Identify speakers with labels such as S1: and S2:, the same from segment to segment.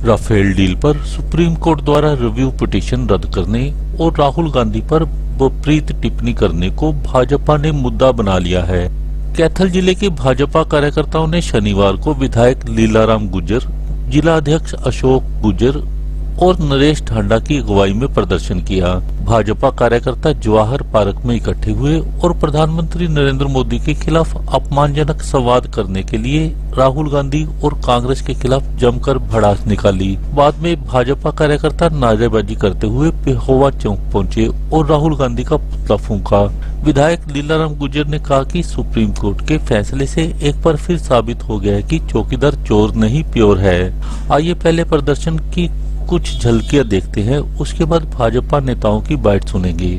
S1: Rafale deal पर supreme court द्वारा review petition रद्द करने और राहुल गांधी पर विपरीत टिप्पणी करने को भाजपा ने मुद्दा बना लिया है। कैथल जिले के भाजपा कार्यकर्ताओं ने शनिवार को विधायक लीला गुज्जर, जिला अध्यक्ष अशोक गुज्जर और नरेश ढांडा की अगुवाई में प्रदर्शन किया। भाजपा कार्यकर्ता जवाहर पार्क में इकट्ठे हुए और प्रधानमंत्री नरेंद्र मोदी के खिलाफ अपमानजनक संवाद करने के लिए राहुल गांधी और कांग्रेस के खिलाफ जमकर भड़ास निकाली। बाद में भाजपा कार्यकर्ता नारेबाजी करते हुए पेहोवा चौक पहुंचे और राहुल गांधी का पुतला फूंका। विधायक लीला गुज्जर ने कहा कि सुप्रीम कोर्ट के फैसले से एक बार फिर साबित हो गया है कि चौकीदार चोर नहीं प्योर है। आइए पहले प्रदर्शन की कुछ झलकियां देखते हैं, उसके बाद भाजपा नेताओं की बाइट सुनेंगे।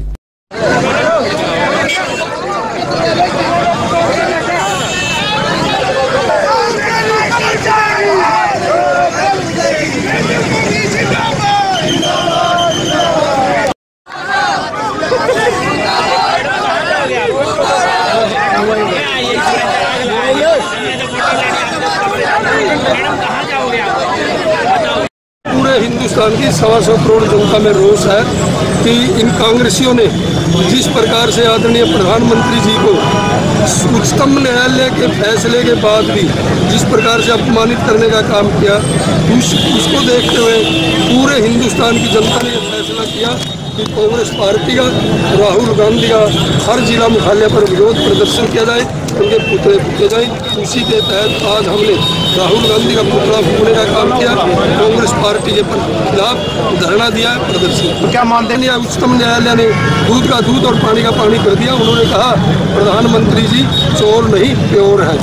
S2: हिंदुस्तान की 125 करोड़ जनता में रोष है कि इन कांग्रेसियों ने जिस प्रकार से आदरणीय प्रधानमंत्री जी को उच्चतम न्यायालय के फैसले के बाद भी जिस प्रकार से अपमानित करने का काम किया, उसको देखते हुए पूरे हिंदुस्तान की जनता ने यह फैसला किया कि कांग्रेस पार्टी का, राहुल गांधी का हर जिला मुख्यालय पर विरोध प्रदर्शन किया जाए, उनके पुतले फूके जाए। उसी के तहत आज हमने राहुल गांधी का पुतला फूकने का काम किया, कांग्रेस पार्टी के खिलाफ धरना दिया है, प्रदर्शन। तो क्या मानते हैं, उच्चतम न्यायालय ने दूध का दूध और पानी का पानी कर दिया। उन्होंने कहा प्रधानमंत्री जी चोर नहीं प्योर है।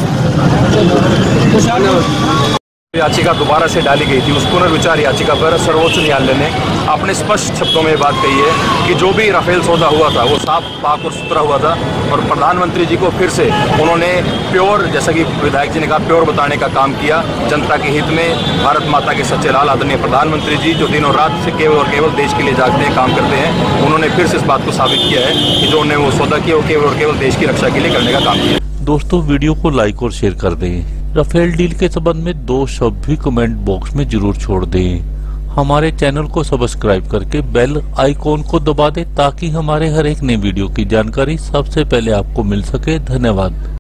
S3: याचिका दोबारा से डाली गई थी, उस पुनर्विचार याचिका पर सर्वोच्च न्यायालय ने अपने स्पष्ट शब्दों में बात कही है कि जो भी राफेल सौदा हुआ था वो साफ पाक और सुथरा हुआ था और प्रधानमंत्री जी को फिर से उन्होंने प्योर, जैसा कि विधायक जी ने कहा, प्योर बताने का काम किया। जनता के हित में भारत माता के सच्चे लाल आदरणीय प्रधानमंत्री जी जो दिनों रात से केवल और केवल देश के लिए जागते हैं, काम करते हैं, उन्होंने फिर से इस बात को साबित किया है कि जो उन्होंने वो सौदा किया वो केवल और केवल देश की रक्षा के लिए करने का काम किया।
S1: दोस्तों, वीडियो को लाइक और शेयर कर दें। राफेल डील के संबंध में 2 शब्द भी कमेंट बॉक्स में जरूर छोड़ दें। हमारे चैनल को सब्सक्राइब करके बेल आइकॉन को दबा दें ताकि हमारे हर एक नई वीडियो की जानकारी सबसे पहले आपको मिल सके। धन्यवाद।